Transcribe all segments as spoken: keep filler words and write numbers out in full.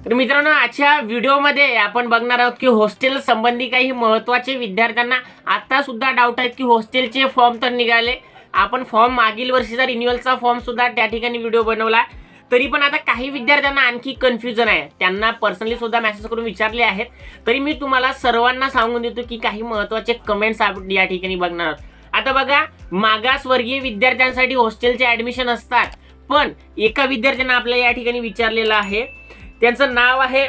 तर मित्रांनो, आजच्या व्हिडिओमध्ये आपण बघणार आहोत की हॉस्टेल संबंधी काही महत्त्वाचे विद्यार्थ्यांना आता सुद्धा डाऊट आहेत की हॉस्टेलचे फॉर्म तर निघाले, आपण फॉर्म मागील वर्षीचा रिन्युअलचा फॉर्म सुद्धा त्या ठिकाणी व्हिडिओ बनवला, तरी पण आता काही विद्यार्थ्यांना आणखी कन्फ्युजन आहे। त्यांना पर्सनली सुद्धा मेसेज करून विचारले आहेत, तरी मी तुम्हाला सर्वांना सांगून देतो की काही महत्त्वाचे कमेंट्स आपण या ठिकाणी बघणार आहोत। आता बघा, मागासवर्गीय विद्यार्थ्यांसाठी हॉस्टेलचे ॲडमिशन असतात, पण एका विद्यार्थ्यांना आपल्याला या ठिकाणी विचारलेलं आहे, त्यांचं नाव आहे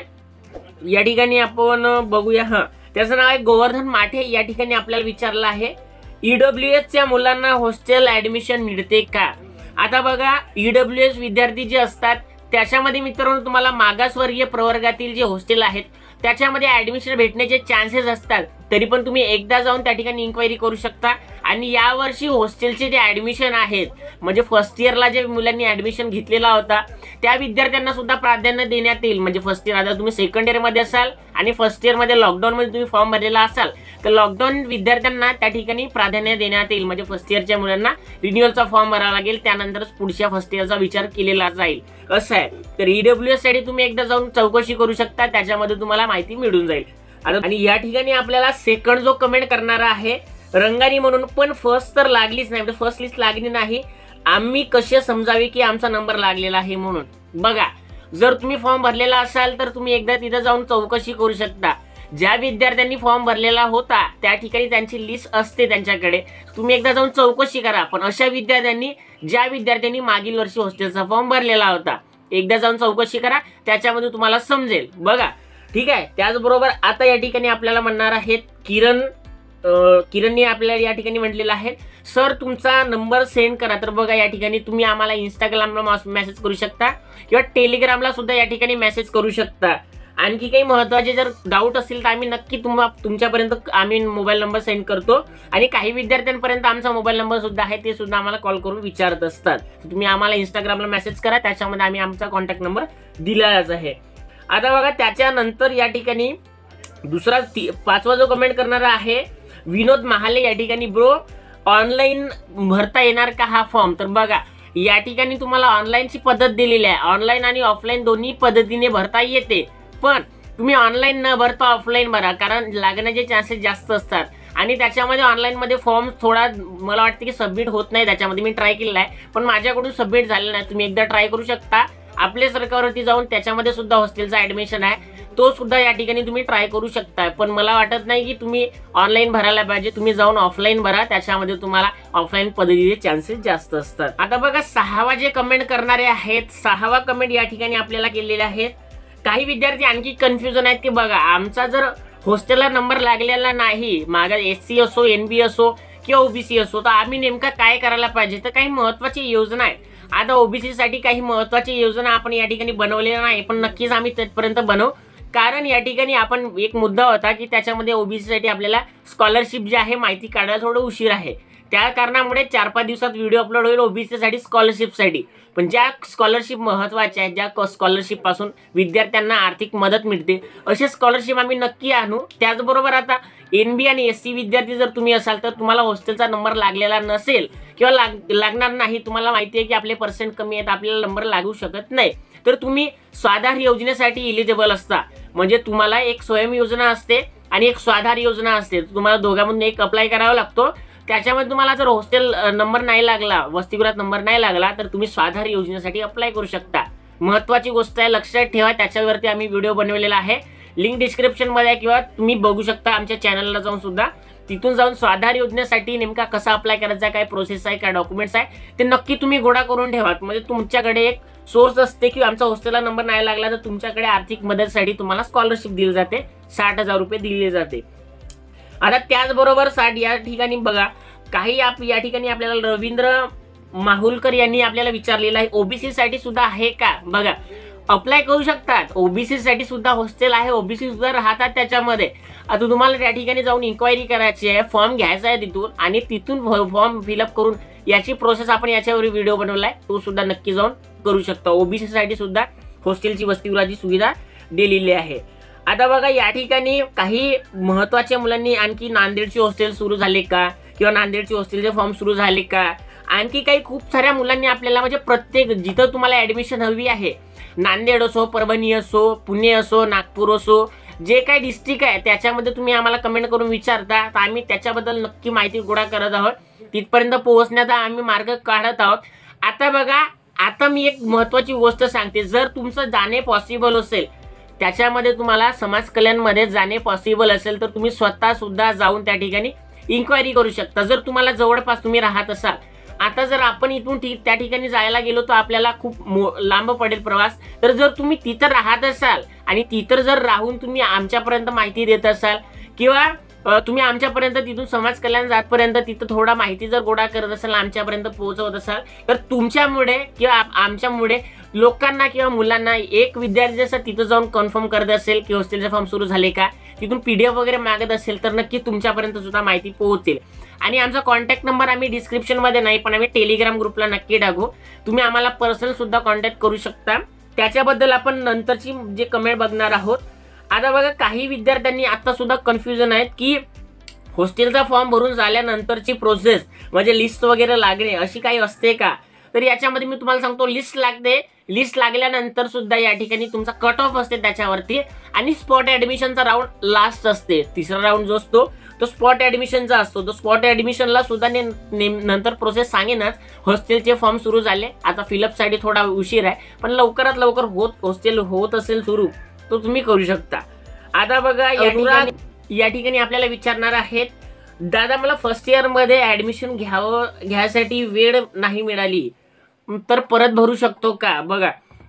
या ठिकाणी आपण बघूया। हां, त्याचं नाव आहे गोवर्धन माठे। या ठिकाणी आपल्याला विचारलं आहे ईडब्ल्यूएस च्या मुलांना हॉस्टेल ॲडमिशन मिळते का? आता बघा, ईडब्ल्यूएस विद्यार्थी जे असतात त्याच्यामध्ये मित्रांनो तुम्हाला मागासवर्गीय प्रवर्गातील जे हॉस्टेल आहेत त्याच्यामध्ये ॲडमिशन भेटण्याचे चान्सेस असतात, तरी पण तुम्ही एकदा जाऊन त्या ठिकाणी इन्क्वायरी करू शकता। आणि यावर्षी हॉस्टेलचे जे ॲडमिशन आहेत, म्हणजे फर्स्ट इयरला जे मुलांनी ॲडमिशन घेतलेला होता त्या विद्यार्थ्यांना सुद्धा प्राधान्य देण्यात येईल। म्हणजे फर्स्ट इयर, आता तुम्ही सेकंड इयरमध्ये असाल आणि फर्स्ट इयरमध्ये लॉकडाऊनमध्ये तुम्ही फॉर्म भरलेला असाल तर लॉकडाऊन विद्यार्थ्यांना त्या ठिकाणी प्राधान्य देण्यात येईल। म्हणजे फर्स्ट इयरच्या मुलांना रिन्युअलचा फॉर्म भरावा लागेल, त्यानंतरच पुढच्या फर्स्ट इयरचा विचार केलेला जाईल, असं आहे। तर ईडब्ल्यूएस साठी तुम्ही एकदा जाऊन चौकशी करू शकता, त्याच्यामध्ये तुम्हाला माहिती मिळून जाईल। आणि या ठिकाणी आपल्याला सेकंड जो कमेंट करणारा आहे रंगारी म्हणून, पण फर्स्ट तर लागलीच नाही, म्हणजे फर्स्ट लिस्ट लागली नाही, आम्ही कसे समजावे की आमचा नंबर लागलेला आहे म्हणून। बघा, जर तुम्ही फॉर्म भरलेला असाल तर तुम्ही एकदा तिथे जाऊन चौकशी करू शकता। ज्या विद्यार्थ्यांनी फॉर्म भरलेला होता त्या ठिकाणी त्यांची लिस्ट असते त्यांच्याकडे, तुम्ही एकदा जाऊन चौकशी करा। पण अशा विद्यार्थ्यांनी, ज्या विद्यार्थ्यांनी मागील वर्षी हॉस्टेलचा फॉर्म भरलेला होता, एकदा जाऊन चौकशी करा, त्याच्यामध्ये तुम्हाला समजेल। बघा, ठीक आहे। त्याचबरोबर आता या ठिकाणी आपल्याला म्हणणार आहेत किरण किरणने आपल्याला या ठिकाणी म्हटलेलं आहे, सर तुमचा नंबर सेंड करा। तर बघा, या ठिकाणी तुम्ही आम्हाला इंस्टाग्रामला मेसेज करू शकता किंवा टेलिग्रामला सुद्धा या ठिकाणी मेसेज करू शकता। आणखी काही महत्त्वाचे जर डाऊट असेल तर आम्ही नक्की तुम्हा तुमच्यापर्यंत आम्ही मोबाईल नंबर सेंड करतो, आणि काही विद्यार्थ्यांपर्यंत आमचा मोबाईल नंबर सुद्धा आहे, ते सुद्धा आम्हाला कॉल करून विचारत असतात। तुम्ही आम्हाला इंस्टाग्रामला मेसेज करा, त्याच्यामध्ये आम्ही आमचा कॉन्टॅक्ट नंबर दिलेलाच आहे। आता बघा, त्याच्यानंतर या ठिकाणी दुसरा पाचवा जो कमेंट करणारा आहे विनोद महाले, या ठिकाणी ब्रो ऑनलाईन भरता येणार का हा फॉर्म? तर बघा, या ठिकाणी तुम्हाला ऑनलाईनची पद्धत दिलेली आहे, ऑनलाईन आणि ऑफलाईन दोन्ही पद्धतीने भरता येते, पण तुम्ही ऑनलाईन न भरता ऑफलाईन भरा, कारण लागण्याचे चान्सेस जास्त असतात। आणि त्याच्यामध्ये ऑनलाईनमध्ये फॉर्म थोडा मला वाटतं की सबमिट होत नाही, त्याच्यामध्ये मी ट्राय केलेला आहे पण माझ्याकडून सबमिट झालेला नाही। तुम्ही एकदा ट्राय करू शकता, आपल्या सरकारवरती जाऊन त्याच्यामध्ये सुद्धा हॉस्टेलचा ॲडमिशन आहे, तो सुद्धा या ठिकाणी तुम्ही ट्राय करू शकता। पण मला वाटत नाही की तुम्ही ऑनलाईन भरायला पाहिजे, तुम्ही जाऊन ऑफलाईन भरा, त्याच्यामध्ये तुम्हाला ऑफलाईन पद्धतीचे चान्सेस जास्त असतात। आता बघा, सहावा जे कमेंट करणारे आहेत, सहावा कमेंट या ठिकाणी आपल्याला केलेले आहेत। काही विद्यार्थी आणखी कन्फ्युजन आहेत की बघा, आमचा जर हॉस्टेलला नंबर लागलेला नाही, मागा एस सी असो, एन बी असो किंवा ओबीसी असो, तर आम्ही नेमका काय करायला पाहिजे? तर काही महत्त्वाची योजना आहे। आता ओबीसी साठी काही महत्त्वाची योजना आपण या ठिकाणी बनवलेल्या नाही, पण नक्कीच आम्ही तिथपर्यंत बनवू, कारण या ठिकाणी आपण एक मुद्दा होता की त्याच्यामध्ये ओबीसी साठी आपल्याला स्कॉलरशिप जी आहे माहिती काढायला थोडं उशीर आहे, त्या कारणामुळे चार पाच दिवसात व्हिडिओ अपलोड होईल ओबीसी साठी, स्कॉलरशिपसाठी। पण ज्या स्कॉलरशिप महत्त्वाच्या आहेत, ज्या स्कॉलरशिप पासून विद्यार्थ्यांना आर्थिक मदत मिळते, असे स्कॉलरशिप आम्ही नक्की आणू। त्याचबरोबर आता एन बी आणि एस सी विद्यार्थी जर तुम्ही असाल तर तुम्हाला हॉस्टेलचा नंबर लागलेला नसेल किंवा लाग लागणार नाही, तुम्हाला माहिती आहे की आपले पर्सेंट कमी आहेत, आपल्याला नंबर लागू शकत नाही, तर तुम्ही स्वाधार योजनेसाठी इलिजिबल असता। म्हणजे तुम्हाला एक स्वयं योजना असते आणि एक स्वाधार योजना असते, तुम्हाला दोघांमधून एक अप्लाय करावा लागतो। त्याच्यामध्ये तुम्हाला जर हॉस्टेल नंबर नाही लागला, वसतिगृहात नंबर नाही लागला, तर तुम्ही स्वाधार योजनेसाठी अप्लाय करू शकता। महत्त्वाची गोष्ट आहे, लक्षात ठेवा, त्याच्यावरती आम्ही व्हिडिओ बनवलेला आहे, लिंक डिस्क्रिप्शनमध्ये आहे, किंवा तुम्ही बघू शकता आमच्या चॅनलला जाऊन सुद्धा, तिथून जाऊन स्वाधार योजनेसाठी नेमका कसा अप्लाय करायचा, काय प्रोसेस आहे, काय डॉक्युमेंट्स आहे, ते नक्की तुम्ही गोळा करून ठेवा। म्हणजे तुमच्याकडे एक सोर्स असते की आमचा हॉस्टेलला नंबर नाही लागला तर तुमच्याकडे आर्थिक मदतीसाठी तुम्हाला स्कॉलरशिप दिली जाते, साठ हजार रुपये दिले जाते। आता त्याचबरोबर साठ या ठिकाणी बघा, काही आप या ठिकाणी आपल्याला रवींद्र माहुलकर यांनी आपल्याला विचारलेलं आहे ओबीसी साठी सुद्धा आहे का? बघा, अप्लाय करू शकतात, ओबीसी साठी सुद्धा हॉस्टेल आहे, ओबीसी सुद्धा राहतात त्याच्यामध्ये। आता तुम्हाला त्या ठिकाणी जाऊन इन्क्वायरी करायची आहे, फॉर्म घ्यायचा आहे तिथून, आणि तिथून फॉर्म फिलअप करून याची प्रोसेस आपण याच्यावर व्हिडिओ बनवलाय, तो सुद्धा नक्की जाऊन करू शकता। ओबीसी साठी सुद्धा हॉस्टेलची वसतिगृहाची सुविधा दिलेली आहे। आता बघा, या ठिकाणी काही महत्त्वाच्या मुलांनी आणखी नांदेडची हॉस्टेल सुरू झाले का, किंवा नांदेडची हॉस्टेलचे फॉर्म सुरू झाले का, आणखी काही खूप साऱ्या मुलांनी आपल्याला, म्हणजे प्रत्येक जिथं तुम्हाला ॲडमिशन हवी आहे नांदेड असो, परभणी असो, पुणे असो, नागपूर असो, जे काही डिस्ट्रिक्ट आहे त्याच्यामध्ये तुम्ही आम्हाला कमेंट करून विचारता, तर आम्ही त्याच्याबद्दल नक्की माहिती गोळा करत आहोत, तिथपर्यंत पोहोचण्याचा आम्ही मार्ग काढत आहोत. आता बघा, आता मी एक महत्त्वाची गोष्ट सांगते. जर तुमचं जाणे पॉसिबल असेल, त्याच्यामध्ये तुम्हाला समाज कल्याणमध्ये जाणे पॉसिबल असेल, तर तुम्ही स्वतः सुद्धा जाऊन त्या ठिकाणी इन्क्वायरी करू शकता. जर तुम्हाला जवळपास तुम्ही राहत असाल, आता जर आपण इथून ठीक त्या ठिकाणी जायला गेलो तर आपल्याला खूप लांब पडेल प्रवास. तर जर तुम्ही तिथं राहत असाल आणि तिथं जर राहून तुम्ही आमच्यापर्यंत माहिती देत असाल, किंवा तुम्ही आमच्यापर्यंत तिथून समाज कल्याण जातपर्यंत तिथं थोडा माहिती जर गोळा करत असाल, आमच्यापर्यंत पोहोचवत असाल, तर तुमच्यामुळे किंवा आमच्यामुळे लोकांना किंवा मुलांना एक विद्यार्थी जसं तिथं जाऊन कन्फर्म करत असेल की हॉस्टेलचे फॉर्म सुरू झाले का, तिथून पीडीएफ वगैरे मागत असेल, तर नक्की तुमच्यापर्यंत सुद्धा माहिती पोहोचेल. आणि आमचा कॉन्टॅक्ट नंबर आम्ही डिस्क्रिप्शनमध्ये नाही, पण आम्ही टेलिग्राम ग्रुपला नक्की टाकू. तुम्ही आम्हाला पर्सनल सुद्धा कॉन्टॅक्ट करू शकता. त्याच्याबद्दल आपण नंतरची जे कमेंट बघणार आहोत. आता बघा, काही विद्यार्थ्यांनी आता सुद्धा कन्फ्युजन आहेत की हॉस्टेलचा फॉर्म भरून झाल्यानंतरची प्रोसेस म्हणजे लिस्ट वगैरे लागणे अशी काही असते का. तर याच्यामध्ये मी तुम्हाला सांगतो, लिस्ट लागते. लिस्ट लागल्यानंतर सुद्धा या ठिकाणी तुमचा कट ऑफ असते त्याच्यावरती, आणि स्पॉट ऍडमिशनचा राऊंड लास्ट असते. तिसरा राऊंड जो असतो तो स्पॉट ऍडमिशनचा असतो. तो स्पॉट ऍडमिशनला सुद्धा नंतर प्रोसेस सांगेनच. हॉस्टेलचे फॉर्म सुरू झाले, आता फिलअपसाठी थोडा उशीर आहे, पण लवकरात लवकर होत हॉस्टेल होत असेल सुरू तो तुम्ही करू शकता. आता बघा, या ठिकाणी या ठिकाणी आपल्याला विचारणार आहेत, दादा मला फर्स्ट इयर मध्ये ऍडमिशन घ्यावं घ्यायसाठी वेळ नाही मिळाली तर परत भरू शकतो का. बघा,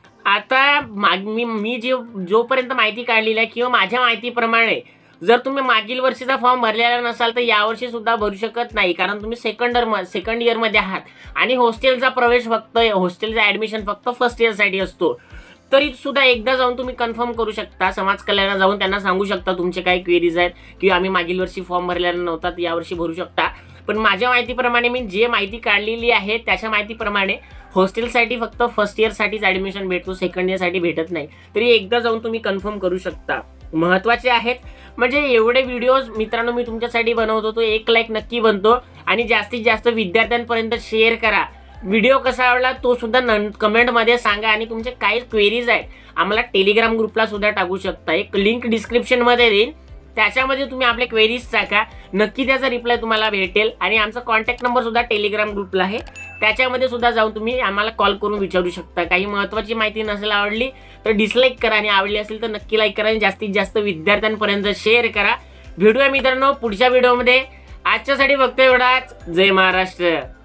आता मी मी जे जोपर्यंत माहिती काढलेली आहे किंवा माझ्या माहितीप्रमाणे, जर तुम्ही मागील वर्षीचा फॉर्म भरलेला नसाल तर यावर्षी सुद्धा भरू शकत नाही, कारण तुम्ही सेकंड इयर सेकंड इयरमध्ये आहात आणि हॉस्टेलचा प्रवेश फक्त हॉस्टेलचा ॲडमिशन फक्त फर्स्ट इयरसाठी असतो. तरी सुद्धा एकदा जाऊन तुम्ही कन्फर्म करू शकता. समाज कल्याणात जाऊन त्यांना सांगू शकता तुमचे काही क्वेरीज आहेत की आम्ही मागील वर्षी फॉर्म भरलेला नव्हता, तर यावर्षी भरू शकता. पण माझ्या माहितीप्रमाणे, मी जे माहिती काढलेली आहे त्याच्या माहितीप्रमाणे, हॉस्टेलसाठी फक्त फर्स्ट इयरसाठीच ॲडमिशन भेटतो, सेकंड इयरसाठी भेटत नाही. तरी एकदा जाऊन तुम्ही कन्फर्म करू शकता. महत्त्वाचे आहेत म्हणजे एवढे व्हिडिओज मित्रांनो मी तुमच्यासाठी बनवतो, तो एक लाईक नक्की बनतो आणि जास्तीत जास्त विद्यार्थ्यांपर्यंत शेअर करा. व्हिडिओ कसा आवडला तो सुद्धा न कमेंटमध्ये सांगा, आणि तुमचे काही क्वेरीज आहेत आम्हाला टेलिग्राम ग्रुपला सुद्धा टाकू शकता. एक लिंक डिस्क्रिप्शनमध्ये देईन, त्याच्यामध्ये तुम्ही आपले क्वेरीज टाका, नक्की त्याचा रिप्लाय तुम्हाला भेटेल. आणि आमचा कॉन्टॅक्ट नंबर सुद्धा टेलिग्राम ग्रुपला आहे, त्याच्यामध्ये सुद्धा जाऊन तुम्ही आम्हाला कॉल करून विचारू शकता. काही महत्त्वाची माहिती नसेल आवडली तर डिसलाईक करा, आणि आवडली असेल तर नक्की लाईक करा आणि जास्तीत जास्त विद्यार्थ्यांपर्यंत शेअर करा. भेटूया मित्रांनो पुढच्या व्हिडिओमध्ये. आजच्यासाठी फक्त एवढाच. जय महाराष्ट्र.